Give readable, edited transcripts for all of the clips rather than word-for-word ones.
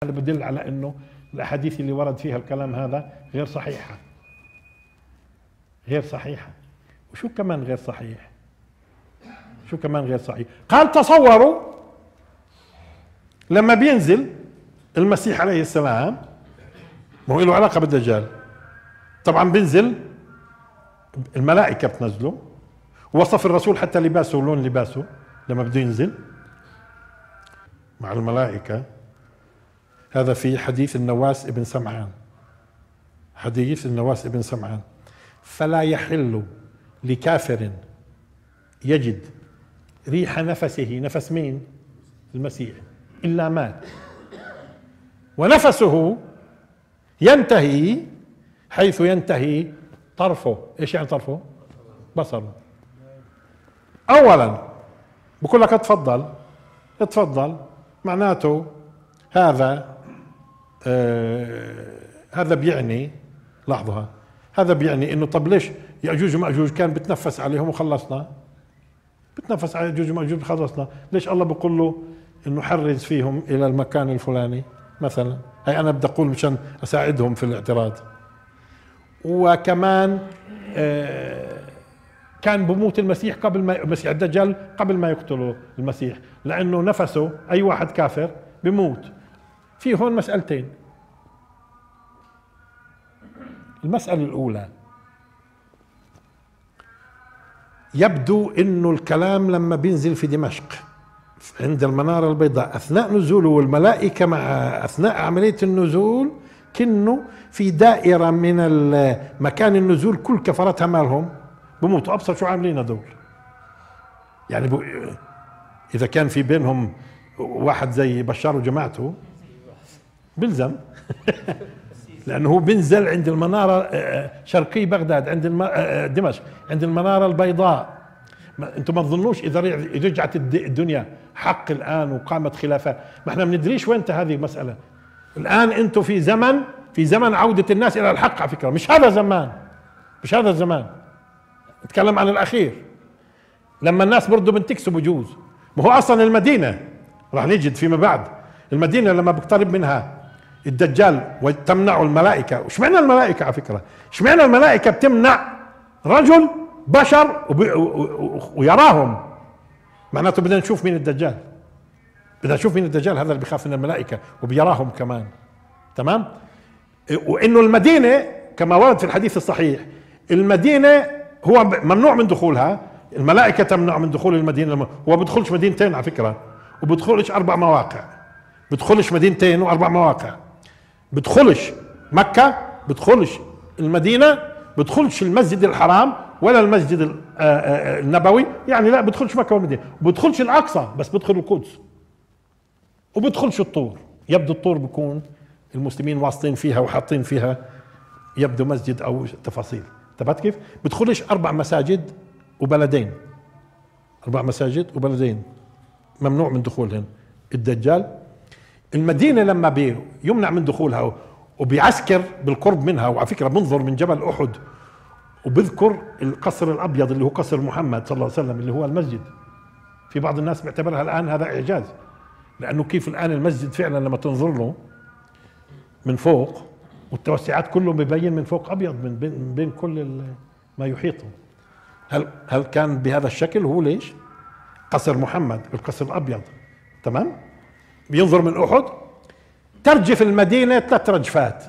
هذا بدل على انه الاحاديث اللي ورد فيها الكلام هذا غير صحيحه، غير صحيحه. وشو كمان غير صحيح؟ شو كمان غير صحيح؟ قال تصوروا لما بينزل المسيح عليه السلام، ما هو له علاقه بالدجال، طبعا بينزل الملائكه بتنزله، وصف الرسول حتى لباسه ولون لباسه لما بده ينزل مع الملائكه. هذا في حديث النواس ابن سمعان، حديث النواس ابن سمعان: فلا يحل لكافر يجد ريح نفسه، نفس مين؟ المسيح، إلا مات، ونفسه ينتهي حيث ينتهي طرفه. ايش يعني طرفه؟ بصره. اولا بقول لك اتفضل اتفضل، معناته هذا هذا بيعني، لحظة، هذا بيعني انه طب ليش يأجوج ومأجوج كان بتنفس عليهم وخلصنا، بتنفس على يأجوج ومأجوج خلصنا، ليش الله بيقول له انه حرز فيهم الى المكان الفلاني مثلا؟ هي انا بدي اقول مشان اساعدهم في الاعتراض. وكمان كان بموت المسيح قبل ما المسيح الدجال قبل ما يقتله المسيح، لانه نفسه اي واحد كافر بموت. في هون مسألتين. المسألة الأولى، يبدو إنه الكلام لما بينزل في دمشق عند المنارة البيضاء أثناء نزوله والملائكة مع أثناء عملية النزول، كأنه في دائرة من مكان النزول كل كفرتها مالهم بموتوا. أبصر شو عاملين هذول يعني إذا كان في بينهم واحد زي بشار وجماعته بلزم لأنه هو بنزل عند المنارة شرقي بغداد، عند دمشق عند المنارة البيضاء. انتم ما تظنوش إذا رجعت الدنيا حق الآن وقامت خلافات، ما احنا بندريش وين هذه المسألة. الآن انتم في زمن عودة الناس إلى الحق على فكرة، مش هذا زمان، مش هذا الزمان. نتكلم عن الأخير لما الناس برضو بنتكسوا بجوز. ما هو أصلا المدينة راح نجد فيما بعد، المدينة لما بيقترب منها الدجال وتمنع الملائكة. وش معنى الملائكة على فكرة؟ ايش معنى الملائكة بتمنع رجل بشر ويراهم؟ معناته بدنا نشوف مين الدجال، بدنا نشوف مين الدجال، هذا اللي بيخاف من الملائكة وبيراهم كمان. تمام؟ وانه المدينة كما ورد في الحديث الصحيح، المدينة هو ممنوع من دخولها، الملائكة تمنع من دخول المدينة. هو بدخلش مدينتين على فكرة، وبدخلش 4 مواقع، بدخلش مدينتين و4 مواقع، بدخلش مكة، بدخلش المدينة، بدخلش المسجد الحرام ولا المسجد النبوي، يعني لا بدخلش مكة والمدينة، بدخلش الأقصى بس بدخل القدس، وبدخلش الطور. يبدو الطور بيكون المسلمين واصلين فيها وحاطين فيها يبدو مسجد أو تفاصيل. تبعت كيف؟ بدخلش 4 مساجد وبلدين، 4 مساجد وبلدين ممنوع من دخولهن الدجال. المدينة لما يمنع من دخولها وبيعسكر بالقرب منها، وعلى فكرة بنظر من جبل أحد وبذكر القصر الأبيض اللي هو قصر محمد صلى الله عليه وسلم اللي هو المسجد. في بعض الناس بيعتبرها الآن هذا إعجاز، لأنه كيف الآن المسجد فعلا لما تنظر له من فوق والتوسعات كله بيبين من فوق أبيض من بين كل ما يحيطه. هل كان بهذا الشكل؟ هو ليش؟ قصر محمد القصر الأبيض. تمام؟ بينظر من أحد، ترجف المدينة 3 رجفات،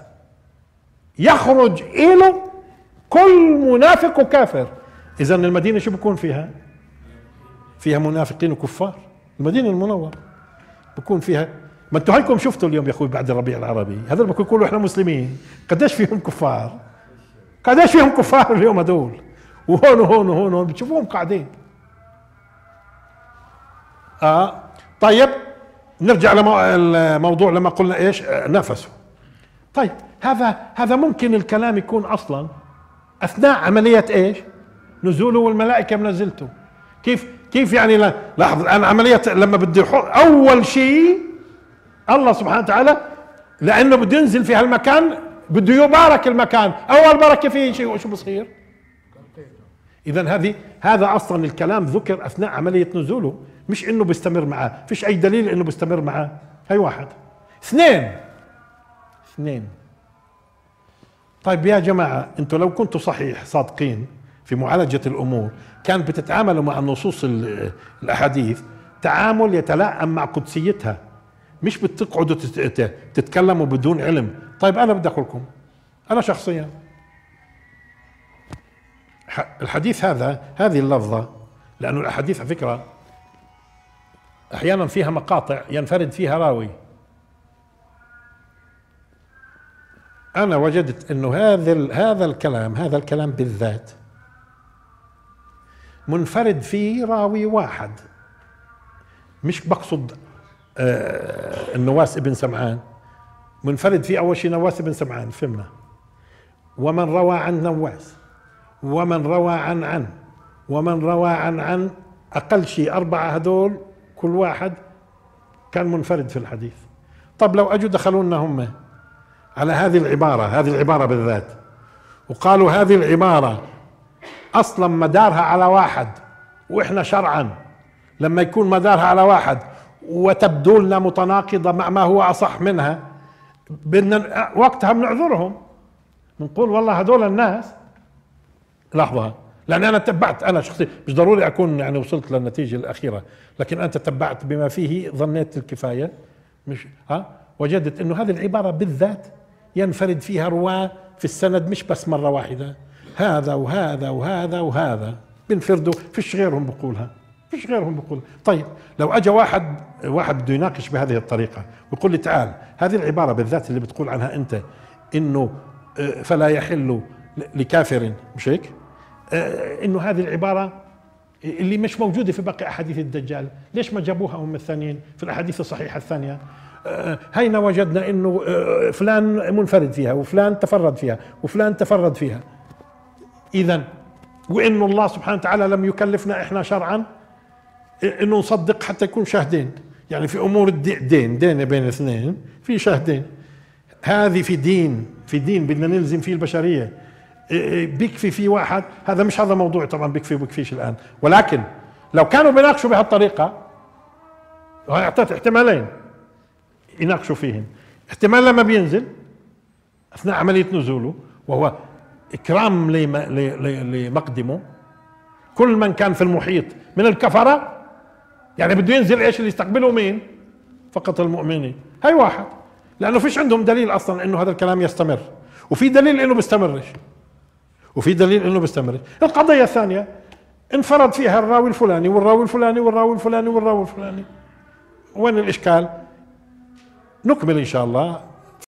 يخرج إله كل منافق وكافر. إذا المدينة شو بكون فيها؟ فيها منافقين وكفار. المدينة المنورة بكون فيها، ما انتوا هيكم شفتوا اليوم يا اخوي بعد الربيع العربي، هذول بكون يقولوا احنا مسلمين، قديش فيهم كفار؟ قديش فيهم كفار اليوم هذول؟ وهون وهون وهون وهون بتشوفوهم قاعدين. طيب نرجع للموضوع لما قلنا ايش؟ نفسه. طيب هذا ممكن الكلام يكون اصلا اثناء عملية ايش؟ نزوله والملائكة منزلته. كيف يعني؟ لاحظ الان عملية لما بده يحط اول شيء الله سبحانه وتعالى، لانه بده ينزل في هالمكان بده يبارك المكان، اول بركة فيه شيء شو بصير؟ اذا هذا اصلا الكلام ذكر اثناء عملية نزوله، مش انه بيستمر معاه، فيش اي دليل انه بيستمر معاه. هي واحد. 2 اثنين. طيب يا جماعة انتوا لو كنتوا صحيح صادقين في معالجة الامور كان بتتعاملوا مع النصوص الاحاديث تعامل يتلائم مع قدسيتها، مش بتقعدوا تتكلموا بدون علم. طيب انا بدي اقول لكم انا شخصيا الحديث هذه اللفظة، لأنه الأحاديث على فكرة أحيانا فيها مقاطع ينفرد فيها راوي. أنا وجدت أنه هذا الكلام بالذات منفرد فيه راوي واحد، مش بقصد النواس ابن سمعان، منفرد فيه أول شيء نواس ابن سمعان فهمنا، ومن روى عن نواس، ومن روى عن ومن روى عن أقل شيء 4 هذول كل واحد كان منفرد في الحديث. طب لو أجوا دخلوا لنا هم على هذه العبارة بالذات وقالوا هذه العبارة أصلا مدارها على واحد، وإحنا شرعا لما يكون مدارها على واحد وتبدو لنا متناقضة مع ما هو أصح منها، بدنا وقتها بنعذرهم، بنقول والله هذول الناس لحظة، لأن أنا تبعت، أنا شخصيا مش ضروري أكون يعني وصلت للنتيجة الأخيرة، لكن أنت تبعت بما فيه ظنيت الكفاية، مش وجدت إنه هذه العبارة بالذات ينفرد فيها رواة في السند مش بس مرة واحدة، هذا وهذا وهذا وهذا بنفردوا، فيش غيرهم بقولها، فيش غيرهم بقولها. طيب لو أجا واحد بده يناقش بهذه الطريقة ويقول لي تعال هذه العبارة بالذات اللي بتقول عنها أنت إنه فلا يحل لكافر، مش هيك؟ انه هذه العبارة اللي مش موجودة في باقي احاديث الدجال، ليش ما جابوها هم الثانيين في الاحاديث الصحيحة الثانية؟ هينا وجدنا انه فلان منفرد فيها وفلان تفرد فيها وفلان تفرد فيها. اذا وانه الله سبحانه وتعالى لم يكلفنا احنا شرعا انه نصدق حتى يكون شاهدين، يعني في امور دين بين اثنين في شاهدين، هذه في دين بدنا نلزم فيه البشرية، بيكفي في واحد، هذا مش هذا موضوع طبعا، بيكفيش الآن، ولكن لو كانوا بيناقشوا بهالطريقة أعطيت احتمالين يناقشوا فيهم. احتمال لما بينزل أثناء عملية نزوله وهو إكرام لمقدمه، كل من كان في المحيط من الكفرة، يعني بده ينزل إيش اللي يستقبله مين؟ فقط المؤمنين. هاي واحد، لأنه فيش عندهم دليل أصلا إنه هذا الكلام يستمر، وفي دليل إنه بيستمرش، وفي دليل انه بيستمر. القضية الثانية انفرد فيها الراوي الفلاني والراوي الفلاني والراوي الفلاني والراوي الفلاني، وين الاشكال؟ نكمل ان شاء الله